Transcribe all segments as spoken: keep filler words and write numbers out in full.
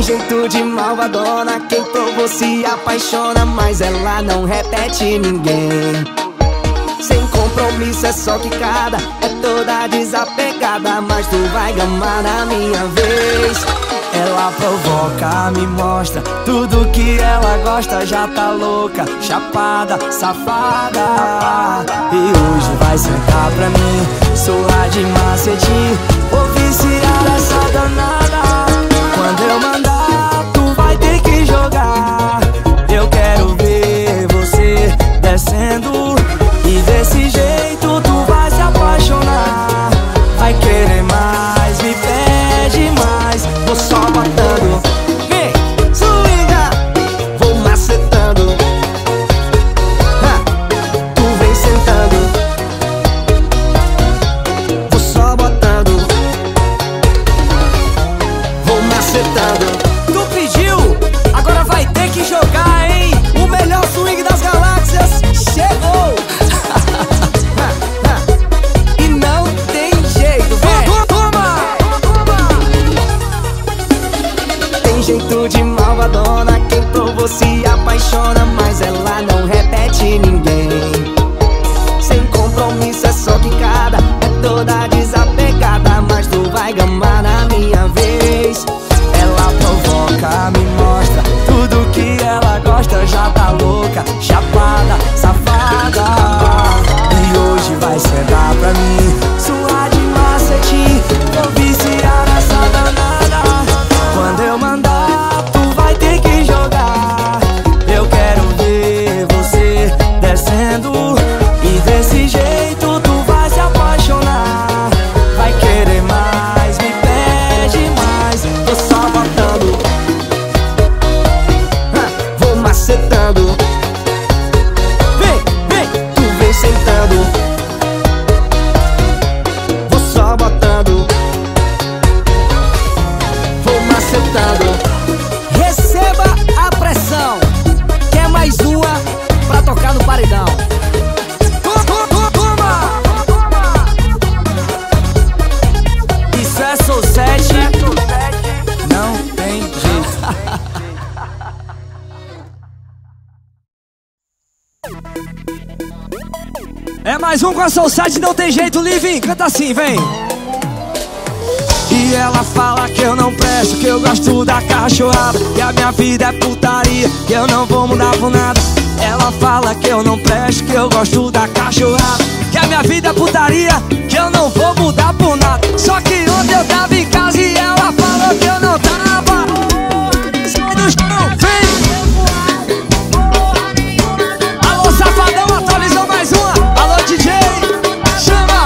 Tem jeito de malvadona, quem provou se apaixona, mas ela não repete ninguém. Sem compromisso é só quicada, é toda desapegada, mas tu vai gamar na minha vez. Ela provoca, me mostra tudo que ela gosta, já tá louca, chapada, safada. E hoje vai sentar pra mim, surra de macete, vou viciar essa danada. Quando eu mandar, tu vai ter que jogar. Eu quero ver você descendo, e desse jeito tu vai se apaixonar. Vai querer mais, me pede mais, vou só botando. Vem, swinga, vou macetando. Ha, tu vem sentando, vou só botando. Vou macetando. Tu pediu, agora vai ter que jogar, hein? O melhor swing das galáxias chegou. E não tem jeito, vem. Toma! Tem jeito de malvadona, quem provou se apaixona, mas ela não repete ninguém. Sem compromisso é só quicada, é toda desapegada, mas tu vai gamar na minha vez. Ela provoca, me mostra tudo que ela gosta, já tá louca, chapada, safada. E hoje vai sentar pra mim, suar de macete, vou viciar essa danada. Quando eu mandar, tu vai ter que jogar. Eu quero ver você descendo, e desse jeito tu vai se apaixonar. Vai querer mais, me pede mais, tô só botando. Ha, vou macetando. Vem, vem, tu vem sentando, vou só botando. Vou macetando. Receba a pressão, que é mais uma pra tocar no paredão. Isso é Soul sete, não tem jeito. É mais um com a Soul sete, não tem jeito, Living, canta assim, vem. E ela fala que eu não presto, que eu gosto da cachorrada, que a minha vida é putaria, que eu não vou mudar por nada. Ela fala que eu não presto, que eu gosto da cachorrada, que a minha vida é putaria, que eu não vou mudar por nada. Só que ontem eu tava em casa e ela falou que eu não tava. Sai do chão, vem. Alô, safadão, atualizou mais uma. Alô, D J, chama.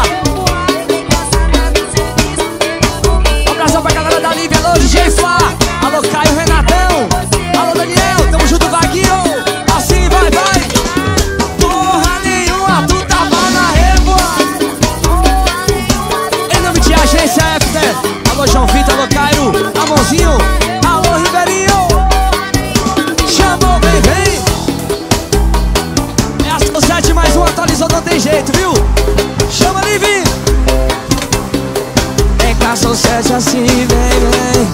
Um abração pra galera da Lívia, alô, D J Flá. Alô, Caio, Renatão. Alô, Daniel, tamo junto, Vaguinho. Assim vai, vai. Porra nenhuma, tu tava na régua. Em nome de Agência F T. Alô, João Vitor, alô, Caio, Amonzinho. Alô, Ribeirinho. Chamou, vem, vem. É a Soul sete mais um, atualizou, não tem jeito, viu? Chama, Livi. Vem com a Soul sete assim, vem, vem.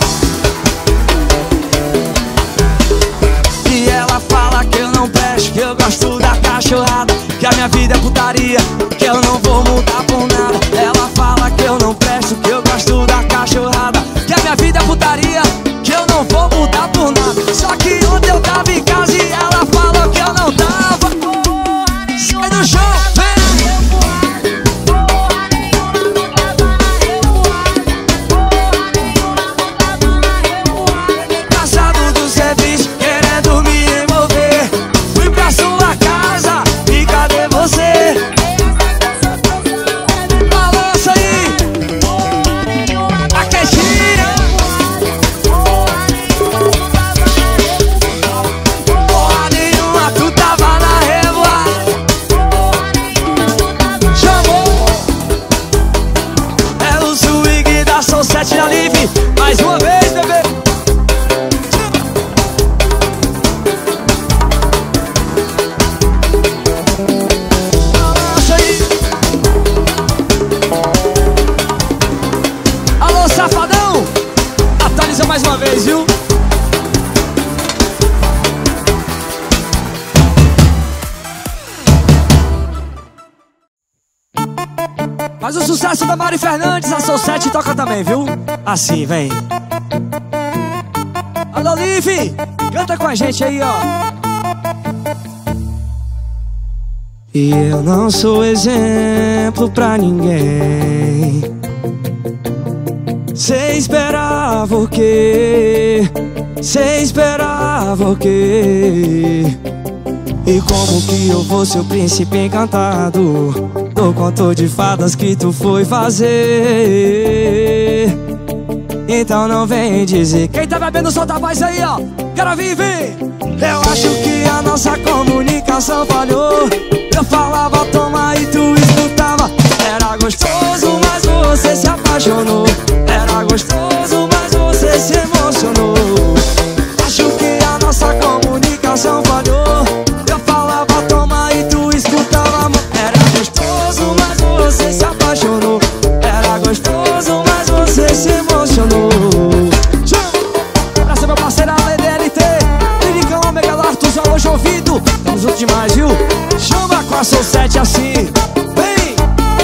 E ela fala que eu não presto, que eu gosto da cachorrada, que a minha vida é putaria, que eu não vou mudar por nada. Ela fala que eu não presto, que eu gosto da cachorrada, que a minha vida é putaria, que eu não vou mudar por nada. Só que ontem eu tava em casa e ela falou que eu não tava. Sai do chão, vem. Cansado do serviço, querendo me envolver, fui pra sua casa e cadê você? Balança aí a queixinha. Porra nenhuma, tu tava na régua. Chamou. É o swing da Soul sete da Live. Mais uma vez, bebê. Balança aí. Alô, safadão. Atualiza mais uma vez, viu? sucesso da Mari Fernandes, a Soul sete toca também, viu? Assim, vem. Alô, Liv, canta com a gente aí, ó. E eu não sou exemplo pra ninguém. Cê esperava o quê? Cê esperava o quê? E como que eu vou ser o príncipe encantado do conto de fadas que tu foi fazer? Então não vem dizer. Quem tá bebendo solta a voz aí, ó. Quero viver. Eu acho que a nossa comunicação falhou. Eu falava toma e tu escutava. Era gostoso, mas você se apaixonou. Era gostoso, mas você se emocionou. Acho que a nossa comunicação falhou. Eu falava toma e tu escutava. Era gostoso, mas você se apaixonou. Era gostoso, mas você se emocionou. Pra ser meu parceiro Ale D L T, Liricão, Omega do Arthur, Zé Hoje Ouvido. Tamo junto demais, viu? Chama com a Soul sete assim. Vem!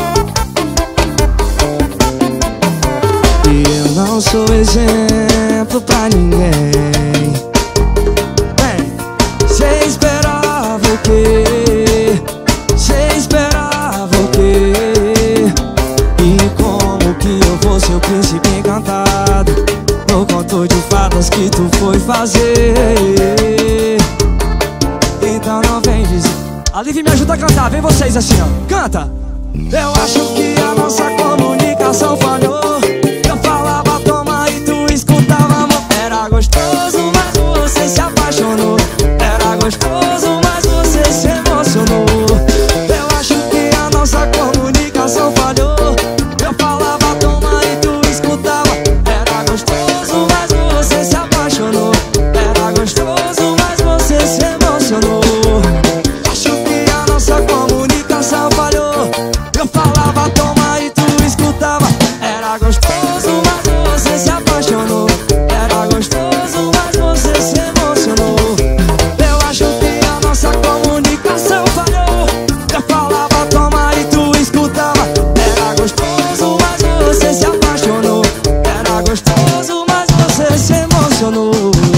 E eu não sou exemplo pra ninguém. Vem! Cê esperava o quê? Cê esperava o quê? E como que eu vou ser o príncipe encantado no conto de fadas que tu foi fazer? Então não vem dizer. A Liv me ajuda a cantar, vem vocês assim, ó. Canta! Eu acho que a nossa comunicação falhou. Eu falava toma e tu escutava, amor. Era gostoso, mas você se apaixonou. Era gostoso, mas você se emocionou. Eu acho que a nossa comunicação falhou. Eu falava toma e tu escutava. Era gostoso, mas você se apaixonou. Era gostoso, mas você se emocionou. Acho que a nossa comunicação falhou. Eu falava toma e tu escutava. Era gostoso, mas você se apaixonou. Era gostoso, mas você se emocionou. Eu acho que a nossa comunicação falhou. Eu falava toma e tu escutava. Era gostoso, mas você se apaixonou. Era gostoso, mas você se emocionou.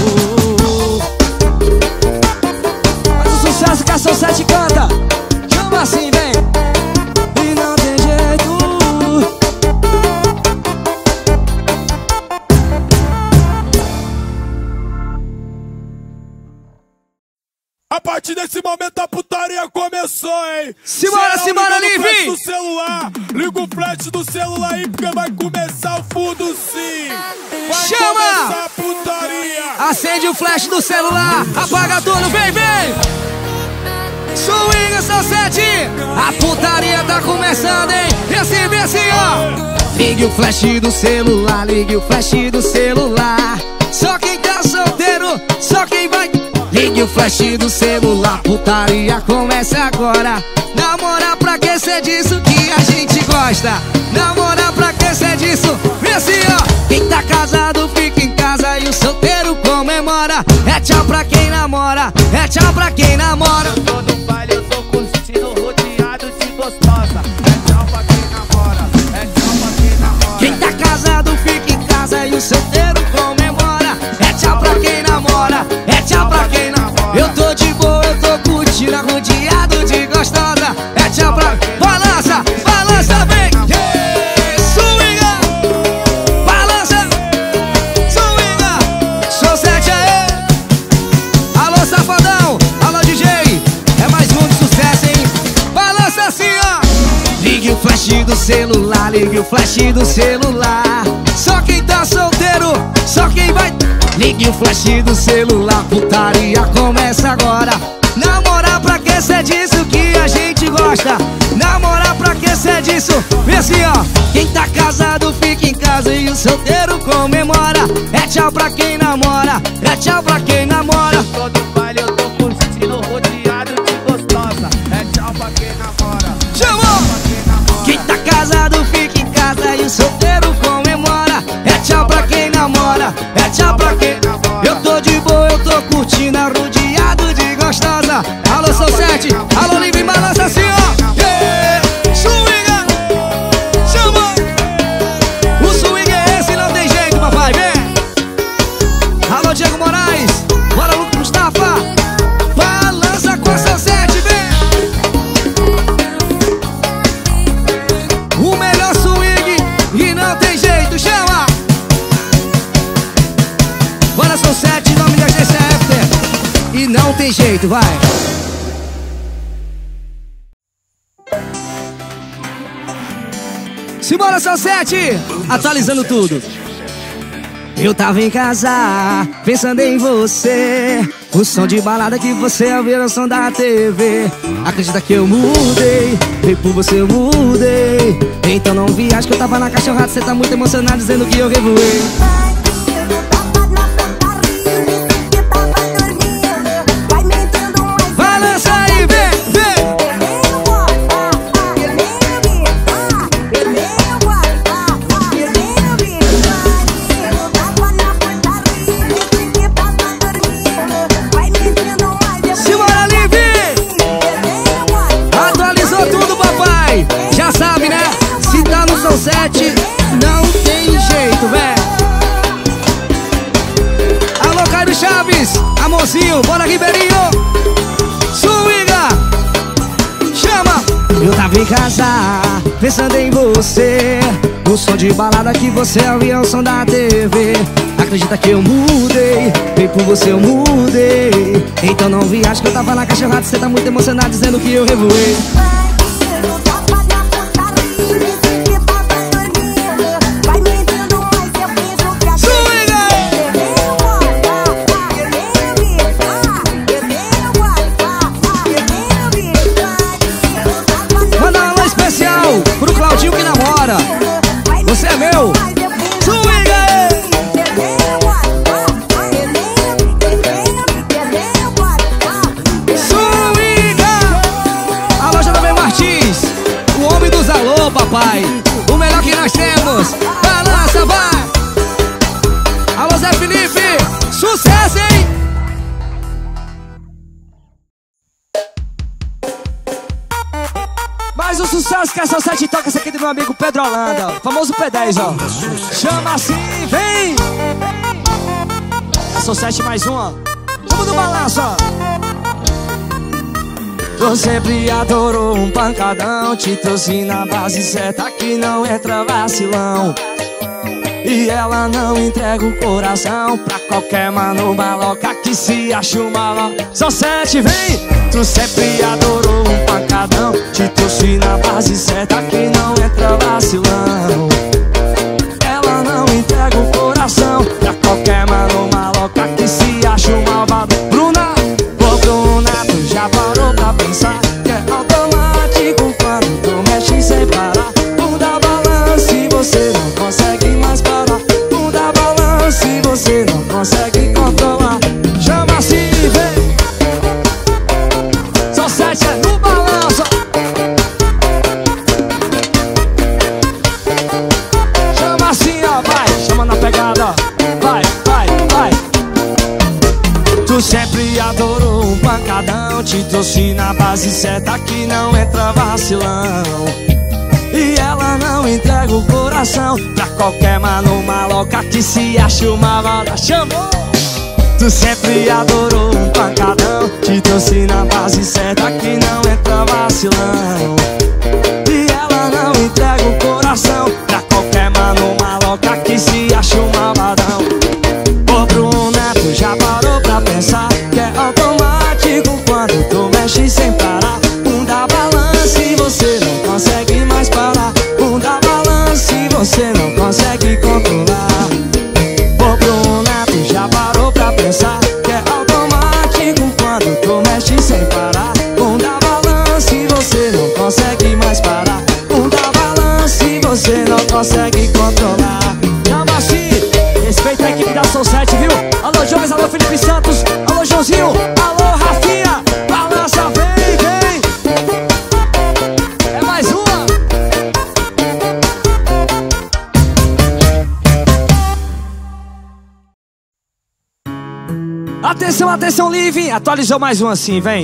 Faz o sucesso que a Soul sete canta. Chama assim, vem. E não tem jeito. A partir desse momento a putaria começou, hein? Simbora, Geral, simbora, liga o Liv! flash do celular. Liga o flash do celular aí, porque vai começar o fundo sim. Vai Chama! começar a putaria. Acende o flash do celular, apaga tudo, vem, vem! Swing Soul sete, a putaria tá começando, hein? Desce, desce, ó! Ligue o flash do celular, ligue o flash do celular. Só quem tá solteiro, só quem vai. Ligue o flash do celular, putaria começa agora. Namorar pra que cê disso que a gente gosta. Namorar pra que cê disso, vê assim, ó. Quem tá casado fica em casa e o solteiro comemora. É tchau pra quem namora, é tchau pra quem namora. Tô no baile, eu tô curtindo, rodeado de gostosa. É tchau pra quem namora, é tchau pra quem namora. Quem tá casado fica em casa e o solteiro comemora. É tchau pra quem namora, é tchau pra quem namora. Eu tô de boa, eu tô curtindo, rodeado de gostosa. É tchau pra... Balança, balança, vem! Yeah! Swinga! Balança! Swinga! Soul sete aí! Alô, safadão! Alô, D J! É mais um de sucesso, hein? Balança assim, ó! Ligue o flash do celular, ligue o flash do celular. Só quem tá solteiro, só quem vai... Ligue o flash do celular, putaria começa agora. Namorar pra que cê disso que a gente gosta. Namorar pra que cê disso, vê assim, ó. Quem tá casado fica em casa e o solteiro comemora. É tchau pra quem namora, é tchau pra quem namora. Tô no baile, eu tô curtindo, rodeado de gostosa. É tchau pra quem namora, Chamou! Quem tá casado fica em casa e o solteiro comemora. É tchau pra quem namora, é tchau pra quem namora. Eu tô de boa, eu tô curtindo, rodeado de gostosa. Alô, Soul sete, alô, Liv, balança assim, ó. Yeah! Swinga! Chama! tem jeito, vai. Simbora, são sete, atualizando tudo. Eu tava em casa, pensando em você. O som de balada que você ouviu é o som da T V. Acredita que eu mudei, veio por você eu mudei. Então não viaja que eu tava na cachorrada. Cê tá muito emocionado dizendo que eu revoei. Vai lança aí, vem, vem. Já sabe, né? Se tá no São Sete, não tem jeito, véi. Alô, Caio Chaves, amorzinho, bora Ribeirinho. Swinga, chama. Eu tava em casa, pensando em você. O som de balada que você ouvia é o som da T V. Acredita que eu mudei, veio por você eu mudei. Então não viaja que eu tava na cachorrada. Cê tá muito emocionado dizendo que eu revoei. Pro Claudinho que namora, você é meu. Swinga! Swinga! A loja da B Martins, o homem dos alô, papai. O melhor que nós temos. Balança, vai! Alô, Zé Felipe, sucesso, hein? Mais um sucesso que a São Sete toca, esse aqui do meu amigo Pedro Holanda, ó, famoso P dez, ó. Chama assim, vem! A São Sete mais um, ó. Vamos do balanço, ó. Tu sempre adorou um pancadão, te trouxe na base certa que não entra vacilão. E ela não entrega o coração pra qualquer mano maloca que se acha uma. São Sete, vem! Tu sempre adorou um pancadão, te trouxe na base certa que não entra vacilão. Ela não entrega o coração pra qualquer mano maloca que se acha um malvado. Bruna, ô Bruna, tu já parou pra pensar que é automático quando tu mexe sem parar. Bunda balança e você não consegue mais parar. Bunda balança e você não consegue controlar. Chama assim, vem! São Sete é no balanço. Chama assim, ó, vai. Chama na pegada, ó. Vai, vai, vai. Tu sempre adorou um pancadão, te trouxe na base certa que não entra vacilão. E ela não entrega o coração pra qualquer mano maloca que se acha uma bala. Chamou! Tu sempre adorou um pancadão, te trouxe na base certa que não entra vacilão. E ela não entrega o coração pra qualquer mano maloca que se acha um malvadão. Ô Bruna, tu já parou pra pensar que é automático quando tu mexe sem parar. Bunda balança e você não consegue mais parar. Bunda balança e você não consegue controlar. Ô Bruna, tu já parou pra pensar que é automático quando tu mexe sem parar. Bunda balança e você não consegue mais parar. Bunda balança e você não consegue controlar. Chama assim, respeita a equipe da São Sete, viu? Alô Jones, alô Felipe Santos, alô Joãozinho, alô Rafinha. Balança, vem, vem. É mais uma. Atenção, atenção, Live, atualizou mais um assim, vem.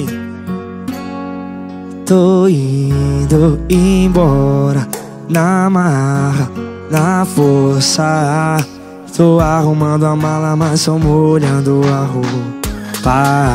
Tô indo embora na marra, na força. Tô arrumando a mala, mas só molhando a roupa.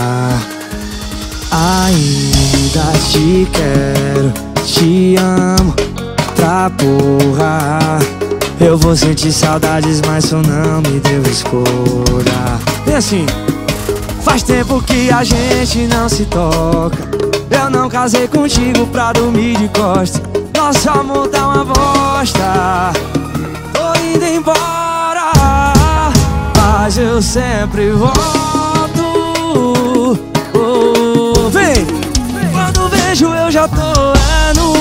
Ainda te quero, te amo pra porra. Eu vou sentir saudades, mas isso não me deu escolha. E assim, Faz tempo que a gente não se toca. Eu não casei contigo pra dormir de costas. Nosso amor tá uma bosta. Tô indo embora, mas eu sempre volto. Oh, vem! Quando vejo eu já tô é nu,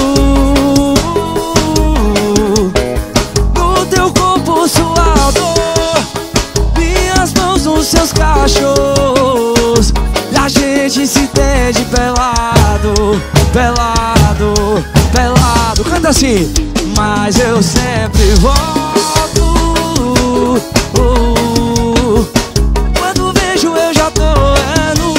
no teu corpo suado, minhas mãos nos seus cachorros. E a gente se entende pelado, pelado, pelado. Canta assim. Mas eu sempre volto. Oh, quando vejo eu já tô é nu,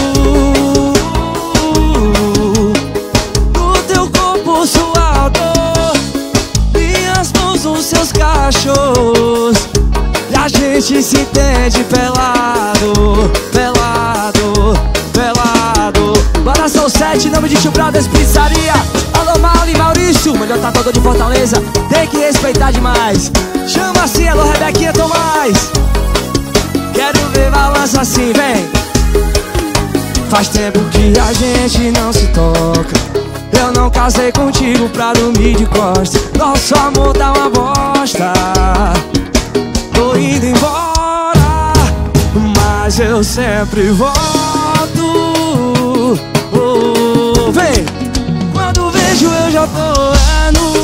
no teu corpo suado, minhas mãos nos seus cachorros. E a gente se entende pelado, pelado, pelado. Bora Soul sete, nome de Tio Brothers Pizzaria. Alô Mauli, Maurício, melhor tatuador de Fortaleza. Tem que respeitar demais. Chama assim, alô Rebequinha Tomás. Quero ver balança assim, vem. Faz tempo que a gente não se toca. Eu não casei contigo pra dormir de costas. Nosso amor tá uma bosta. Tô indo embora, mas eu sempre volto. Oh, vem! Quando vejo eu já tô é nu,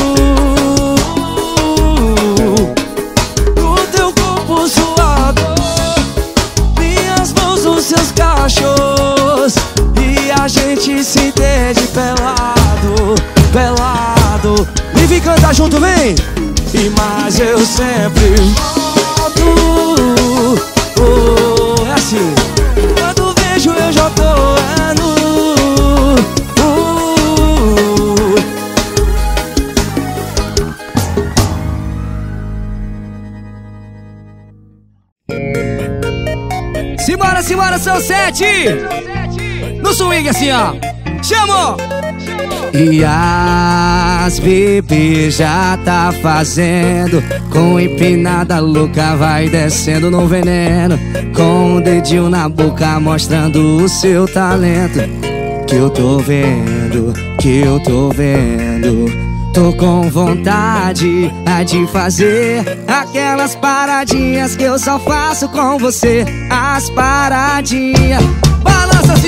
no teu corpo suado, minhas mãos nos seus cachorros. E a gente se entende pelado, pelado. E vem cantar junto, vem! E mas eu sempre volto. Oh, é assim. Quando vejo eu já tô é nu. Simbora, simbora, Soul sete. No swing assim, ó. Chamou! E as bebê já tá fazendo, com empinada louca vai descendo no veneno, com o dedinho na boca mostrando o seu talento. Que eu tô vendo, que eu tô vendo. Tô com vontade de fazer aquelas paradinhas que eu só faço com você. As paradinhas. Balança assim,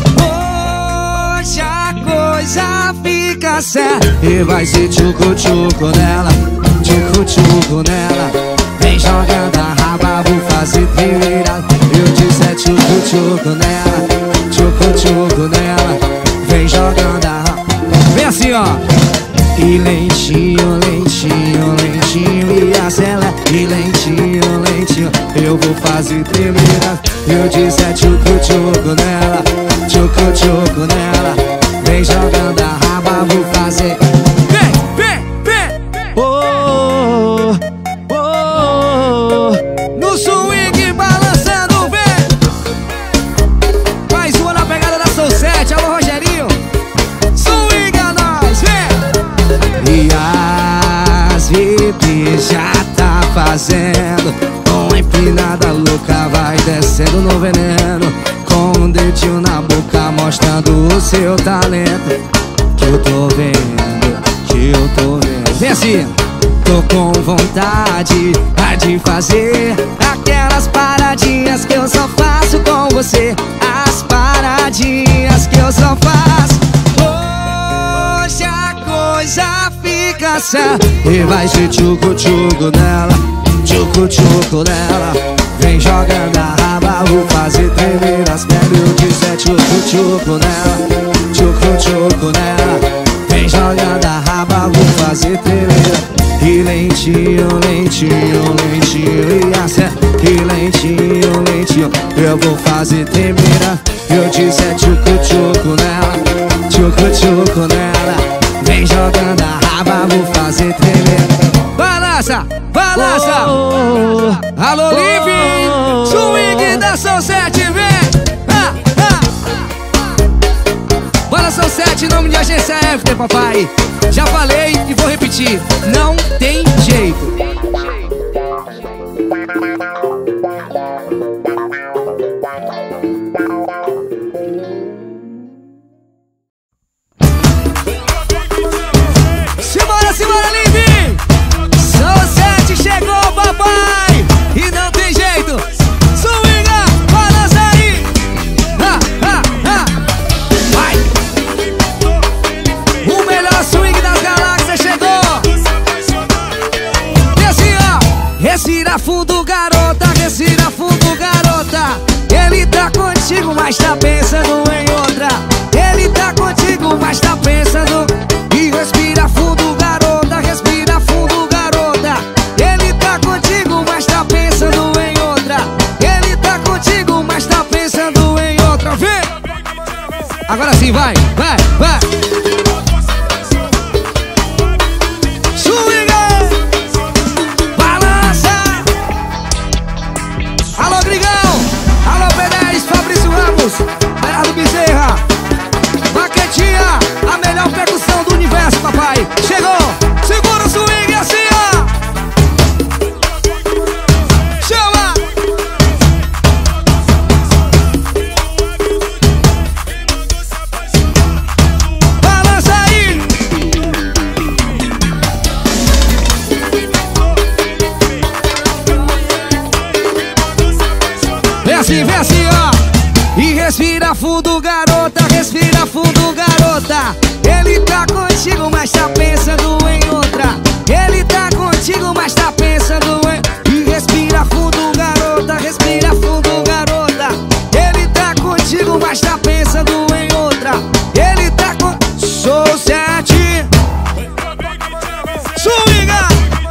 ó. Hoje a coisa fica séria e vai ser tchucu-tchucu nela, tchucu-tchucu nela. Vem jogando a raba, vou fazer tremeira. Eu disse é tchucu-tchucu nela, tchucu-tchucu nela. Vem jogando a raba. Vem assim, ó. E lentinho, lentinho, lentinho, e acelera. E lentinho, lentinho, eu vou fazer tremeira. Eu disse é tchucu-tchucu nela, tchucu-tchucu nela. Vem jogando a raba, vou fazer. Vem, vem, vem. Oh, oh, oh. No swing balançando, vem. Mais uma na pegada da Soul sete. Alô Rogerinho. Swing a nós, vem. E as bebês já tá fazendo, com empinada louca vai descendo no veneno, com um dedinho na boca mostrando o seu talento. Que eu tô vendo, que eu tô vendo. Vem assim. Tô com vontade de fazer aquelas paradinhas que eu só faço com você. As paradinhas que eu só faço. Hoje a coisa fica séria e vai ser tchucu-tchucu nela, tchucu-tchucu nela. Vem jogando a raba, vou fazer tremer as pernas. Eu disse é tchucu-tchucu nela, tchucu-tchucu nela. Vem jogando a raba, vou fazer tremer. E lentinho, lentinho, lentinho, e acerta. E lentinho, lentinho, eu vou fazer tremer. Eu disse é tchucu-tchucu nela, tchucu-tchucu nela. Vem jogando a raba, vou fazer tremer. Balança, balança. Oh, oh, Alô Living, oh, swing da Soul sete, vem. Ah, ah. Bora Soul sete, nome de agência After, papai. Já falei e vou repetir, não tem jeito. fundo, garota, respira fundo, garota. Ele tá contigo, mas tá pensando em outra. Ele tá contigo, mas tá pensando. E respira fundo, garota, respira fundo, garota. Ele tá contigo, mas tá pensando em outra. Ele tá contigo, mas tá pensando em outra. Vem! Agora sim, vai, vai, vai. Bernardo Bezerra, Maquetinha, a melhor percussão do universo, papai. Chegou, segura o swing assim, ó. Chama! Balança aí! Vem assim, vem assim, ó. E respira fundo, garota, respira fundo, garota. Ele tá contigo, mas tá pensando em outra. Ele tá contigo, mas tá pensando em... E respira fundo, garota, respira fundo, garota. Ele tá contigo, mas tá pensando em outra. Ele tá com... Sou sete. Swinga!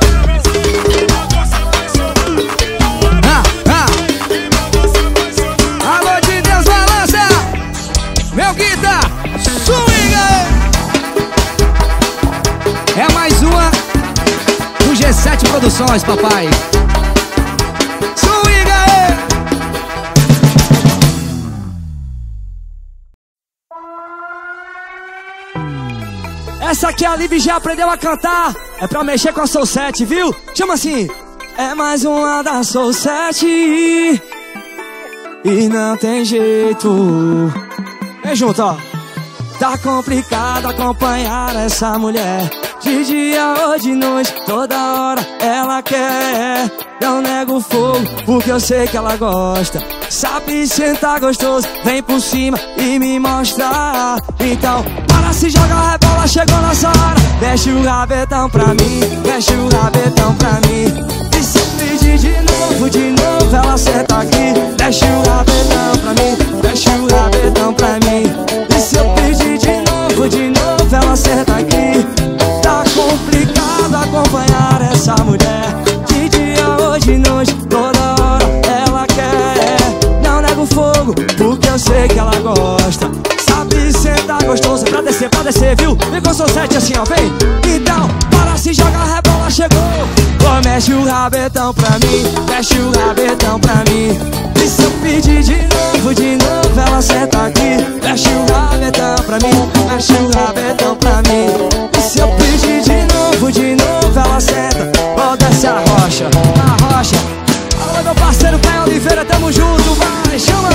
Ah, ah. Alô de Deus, balança! Meu guita, swinga! É mais uma do G sete Produções, papai. Swinga! Essa aqui a Liv já aprendeu a cantar. É pra mexer com a Soul sete, viu? Chama assim. É mais uma da Soul sete. E não tem jeito. Vem junto, ó. Tá complicado acompanhar essa mulher. De dia ou de noite, toda hora ela quer. Não nego fogo, porque eu sei que ela gosta. Sabe sentar gostoso, vem por cima e me mostra. Então, para se jogar, rebola, chegou nossa hora. Deixa o rabetão pra mim, deixa o rabetão pra mim. E se pedir de novo, de novo, ela senta aqui. Deixa o rabetão pra mim, deixa o rabetão pra mim. E se eu pedir de novo, de novo, ela senta aqui. Tá complicado acompanhar essa mulher. De dia ou de noite, toda hora ela quer. Não nego fogo, porque eu sei que ela gosta. Sabe sentar gostoso, pra descer, pra descer, viu? Vem com o Soul sete assim, ó, vem. Então, para se jogar, rebola, chegou. Pô, mexe o rabetão pra mim, mexe o rabetão pra mim. E se eu pedir de novo, de novo, ela senta aqui. Mexe o rabetão pra mim, mexe o rabetão pra mim. E se eu pedir de novo, de novo, ela senta. Ó, desce a rocha, a rocha. Alô, meu parceiro Caio Oliveira, tamo junto, vai, chama.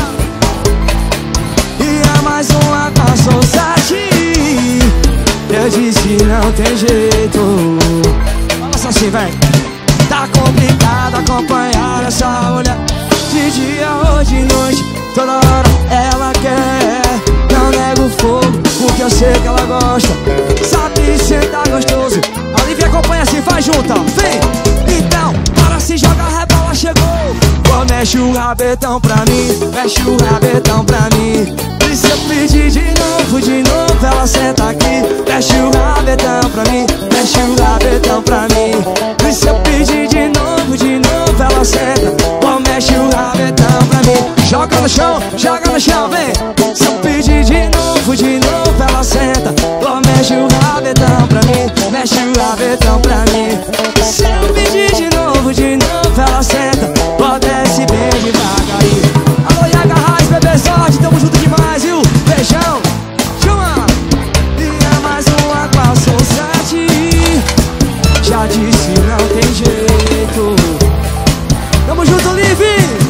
E é mais uma com a Soul sete. Eu disse não tem jeito. Fala assim, vem. Tá complicado acompanhar essa mulher. De dia ou de noite, toda hora ela quer. Não nego fogo, porque eu sei que ela gosta. Sabe sentar gostoso. A Liv acompanha assim, faz junto, ó. Vem! Então, para se jogar, rebola, chegou. Pô, mexe o rabetão pra mim, mexe o rabetão pra mim. E se eu pedir de novo, de novo, ela senta aqui. Mexe o rabetão pra mim, mexe o rabetão pra mim. E se eu pedir de novo, de novo, ela senta. Pô, mexe o rabetão pra mim. Joga no chão, joga no chão, vem. Se eu pedir de novo, de novo, ela senta. Pô, mexe o rabetão pra mim, mexe o rabetão pra mim. Se eu pedir de novo, de novo, ela senta. Pô, desce bem devagarinho. Alô, Yaga Raiz, bebê sorte, tamo junto demais, viu? Beijão, chama. E é mais uma com a Soul sete. Já disse, não tem jeito. Tamo junto, Liv.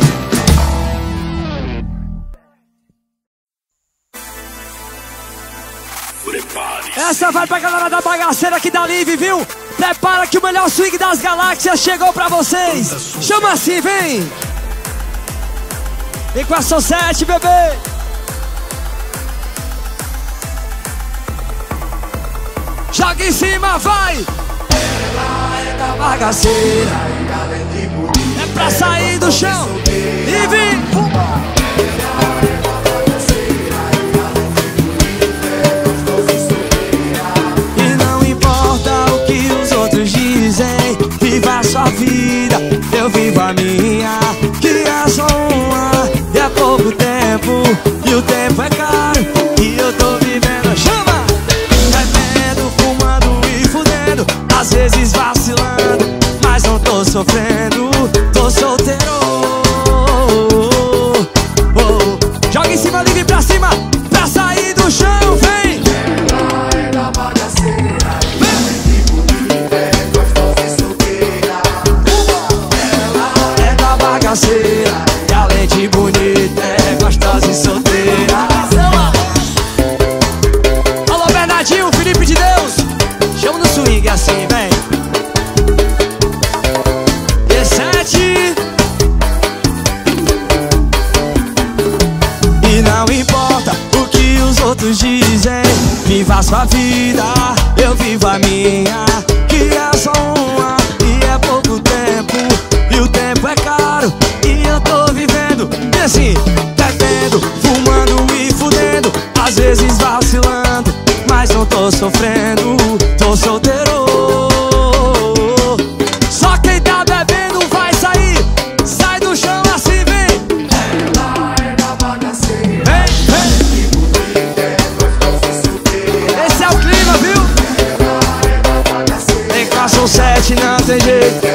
Essa vai pra galera da bagaceira aqui da Liv, viu? Prepara que o melhor swing das galáxias chegou pra vocês. Chama assim, vem. Vem com a Soul sete, bebê. Joga em cima, vai. Ela é da bagaceira. É pra bagaceira, e além de bonita é gostosa e solteira. Alô Bernardinho, Felipe de Deus, chama no swing assim, vem. D sete. E não importa o que os outros dizem, viva a sua vida, eu vivo a minha, que é só uma e é pouco tempo, e o tempo é caro e eu tô vivendo, e assim, bebendo, fumando e fudendo, às vezes vacilando, mas não tô sofrendo, tô solteiro. Só quem tá bebendo vai sair, sai do chão assim, vem. Ela é da bagaceira, Vem, vem. Esse é o clima, viu? Tem classe um sete, não tem jeito.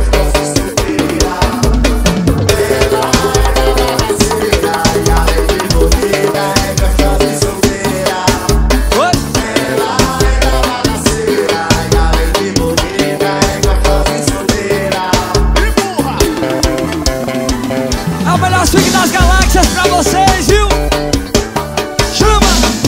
É o melhor swing das galáxias pra vocês, viu? Chama!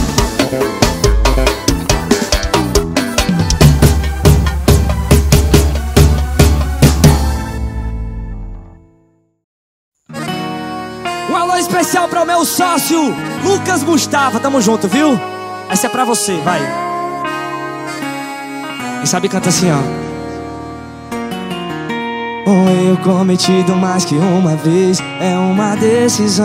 Um alô especial para o meu sócio Lucas Mustafa, tamo junto, viu? Essa é pra você, vai. Quem sabe canta assim, ó. Um erro cometido mais que uma vez é uma decisão.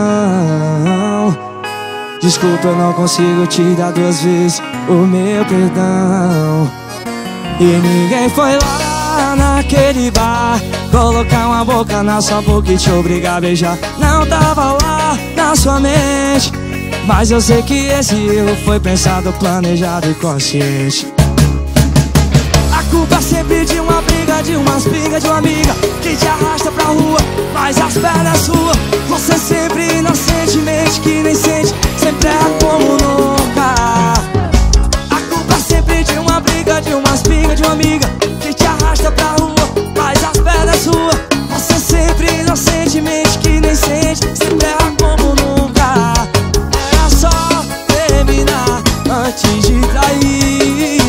Desculpa, eu não consigo te dar duas vezes o meu perdão. E ninguém foi lá naquele bar colocar uma boca na sua boca e te obrigar a beijar. Não tava lá na sua mente, mas eu sei que esse erro foi pensado, planejado e consciente. A culpa é sempre de uma briga, de umas brigas, de uma amiga que te arrasta pra rua, mas as pernas suas. Você sempre inocentemente que nem sente, sempre é como nunca. A culpa é sempre de uma briga, de umas brigas, de uma amiga que te arrasta pra rua, mas as pernas suas. Você sempre inocentemente que nem sente, sempre é como nunca. Era só terminar antes de trair.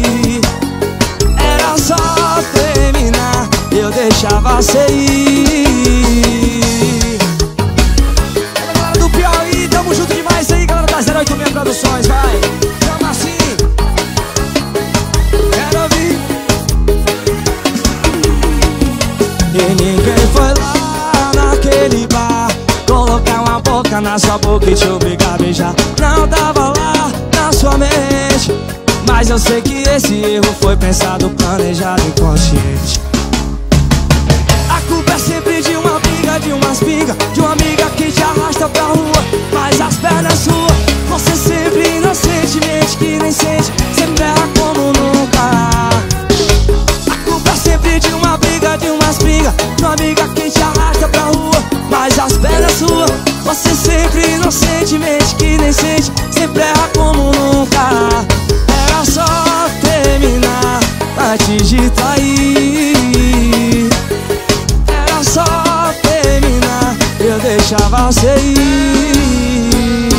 Só terminar, eu deixava você ir. Galera do Piauí, tamo junto demais aí, galera da zero oito seis Produções, vai. Chama assim. Quero ouvir. E ninguém foi lá naquele bar colocar uma boca na sua boca e te obrigar a beijar. Não tava lá na sua mente, mas eu sei que esse erro foi pensado, planejado e consciente. A culpa é sempre de uma briga, de umas pingas, de uma amiga que te arrasta pra rua, mas as pernas suas. Você sempre inocentemente que nem sente, sempre erra como nunca. A culpa é sempre de uma briga, de umas pingas, de uma amiga que te arrasta pra rua, mas as pernas suas. Você sempre inocentemente que nem sente, sempre erra como nunca. Era só terminar antes de trair. Era só terminar, eu deixava você ir.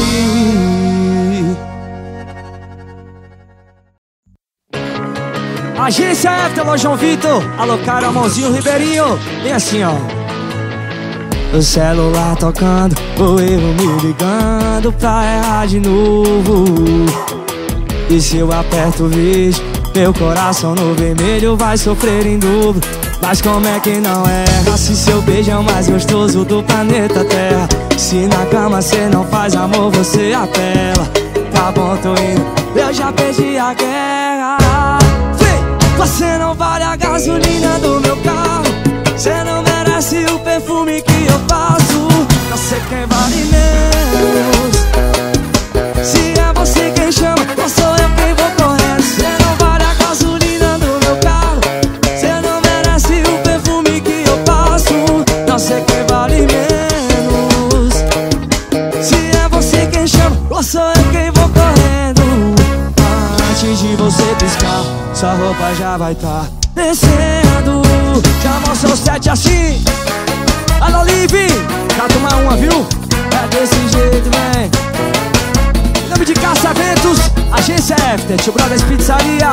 Agência F, alô João Vitor, alô Carol, Mãozinho Ribeirinho. E assim, ó. O celular tocando, o erro me ligando pra errar de novo. E se eu aperto o vídeo, meu coração no vermelho vai sofrer em dobro. Mas como é que não erra se seu beijo é o mais gostoso do planeta Terra? Se na cama cê não faz amor, você apela. Tá bom, tô indo, eu já perdi a guerra. Vem! Você não vale a gasolina do meu carro, cê não merece o perfume que eu passo. Não sei quem vale menos, se é você quem chama, ou sou eu quem vou correndo. Cê não vale a gasolina do meu carro, cê não merece o perfume que eu passo. Não sei quem vale menos, se é você quem chama, ou sou eu quem vou correndo. Antes de você piscar, sua roupa já vai tá descendo. Chama o seu sete assim. Alô, Lipe, Tio Brothers Pizzaria.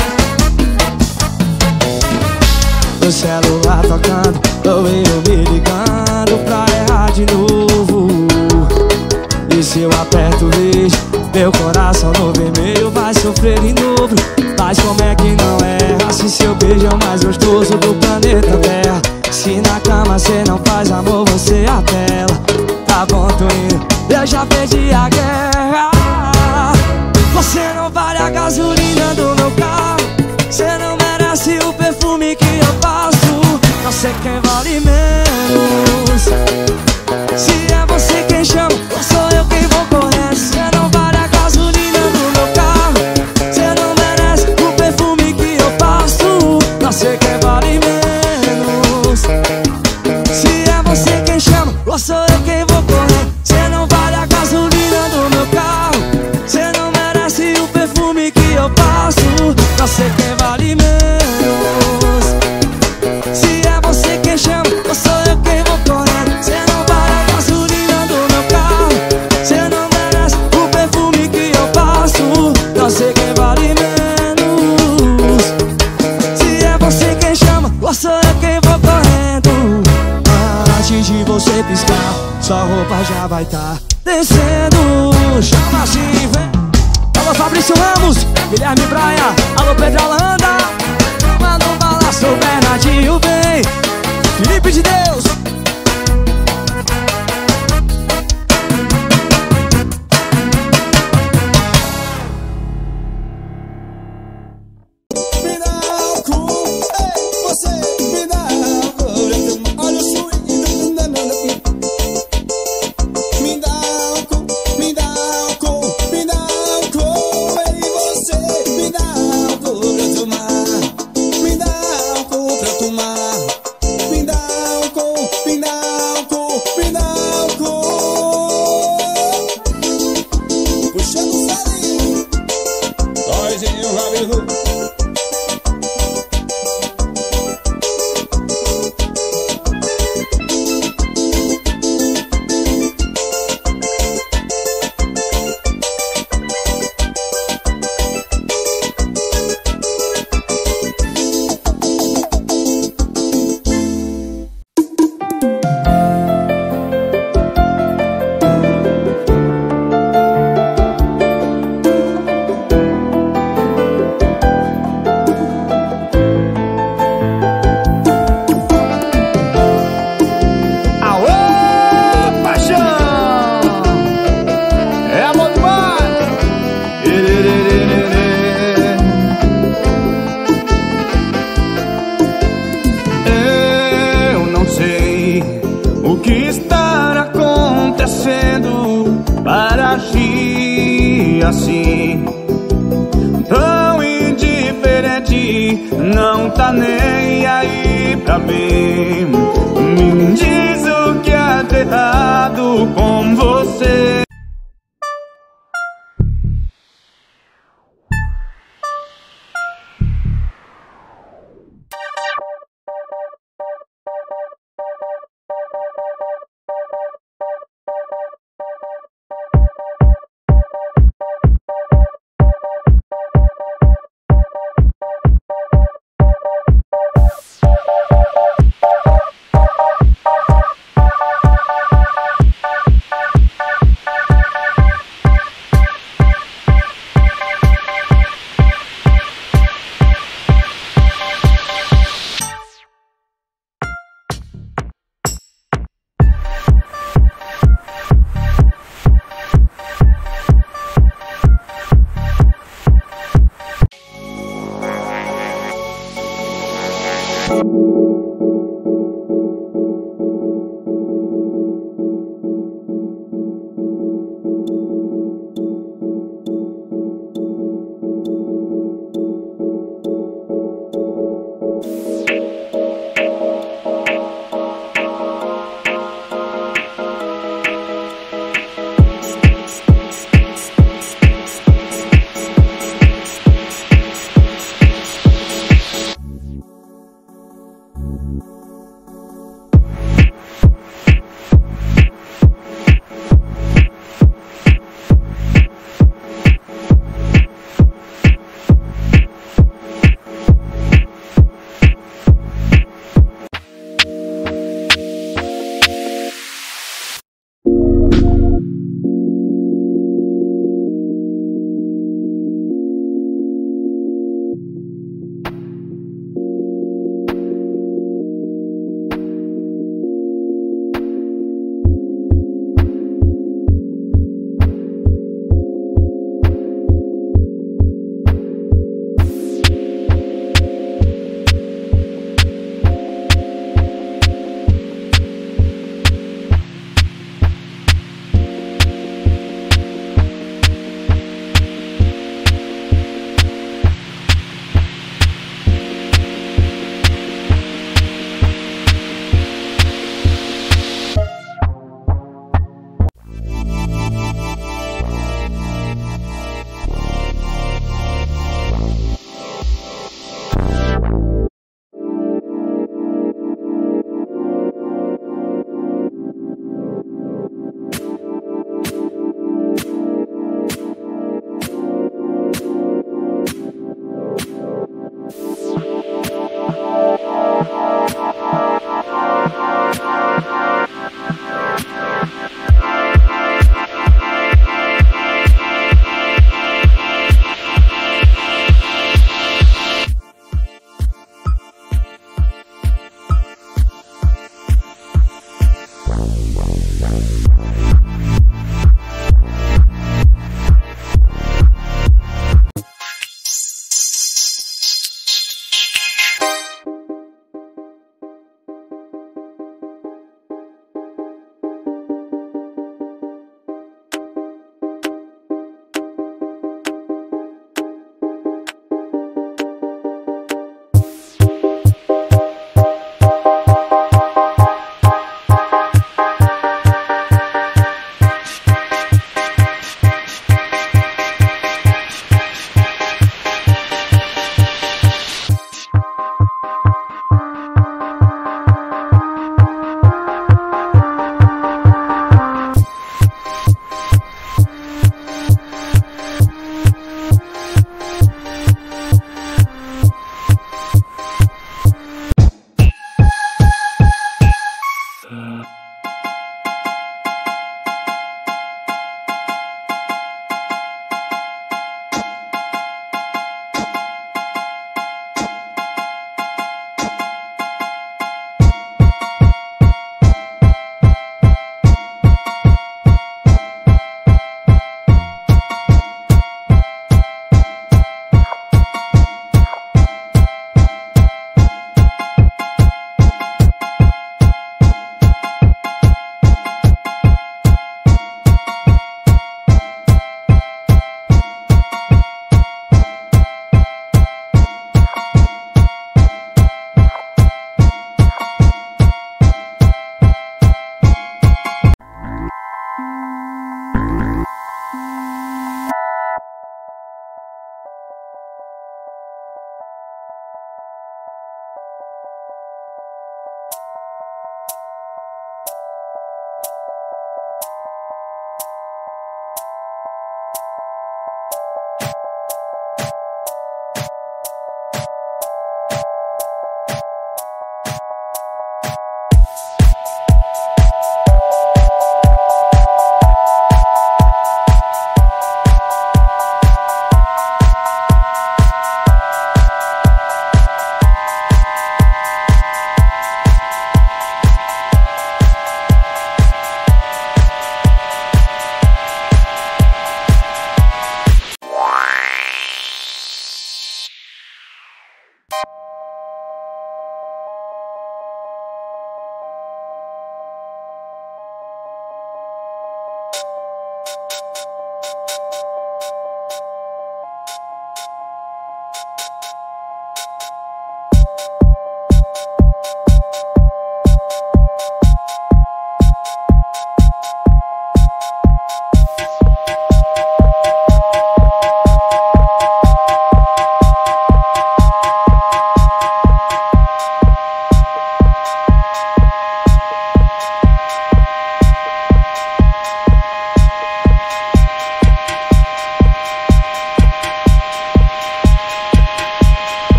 O celular tocando, tô eu me ligando pra errar de novo. E se eu aperto vejo, meu coração no vermelho vai sofrer de novo. Mas como é que não erra, se seu beijo é o mais gostoso do planeta Terra? Se na cama cê não faz amor, você apela. Tá bom, tô indo, eu já perdi a guerra. Você não vale a gasolina do meu carro, cê não merece o perfume que eu passo. Não sei quem vale menos, se é você quem chama ou sou eu quem vou correndo. Cê não vale a gasolina do meu carro, cê não merece o perfume que eu passo. Não sei quem vale menos, se é você quem chama ou sou eu quem vou correndo. Cê não vale a gasolina do meu carro, cê não merece o perfume que eu passo. Não sei quem vale menos, se é você quem chama ou sou eu quem vou correndo. Cê não vale a gasolina do meu carro, cê não merece o perfume que eu passo. Não sei quem vale menos, se é você quem chama ou sou eu quem vou correndo. Antes de você piscar, sua roupa já vai tá descendo. Chama assim, vem. Alô Fabrício Ramos, Guilherme Braia, alô Pedro Holanda, manda um balaço, Bernardinho vem, Felipe de Deus. Me dá álcool, ei, você me dá álcool. Olha o swing. Me dá álcool, me dá álcool, me dá álcool. Ei, você me dá álcool pra tomar. Me dá álcool pra tomar. Me dá álcool, me dá álcool, me dá álcool. Puxando o salinho, Toizinho Robin Hood. Assim, tão indiferente, não tá nem aí pra mim. Me diz o que é de errado com você.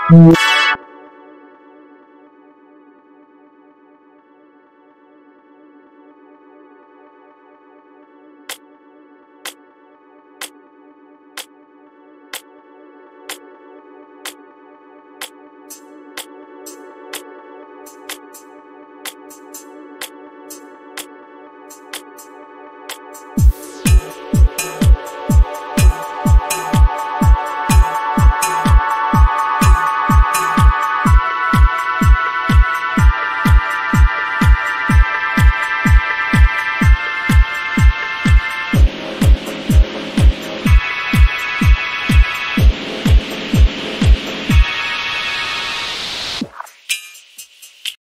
Música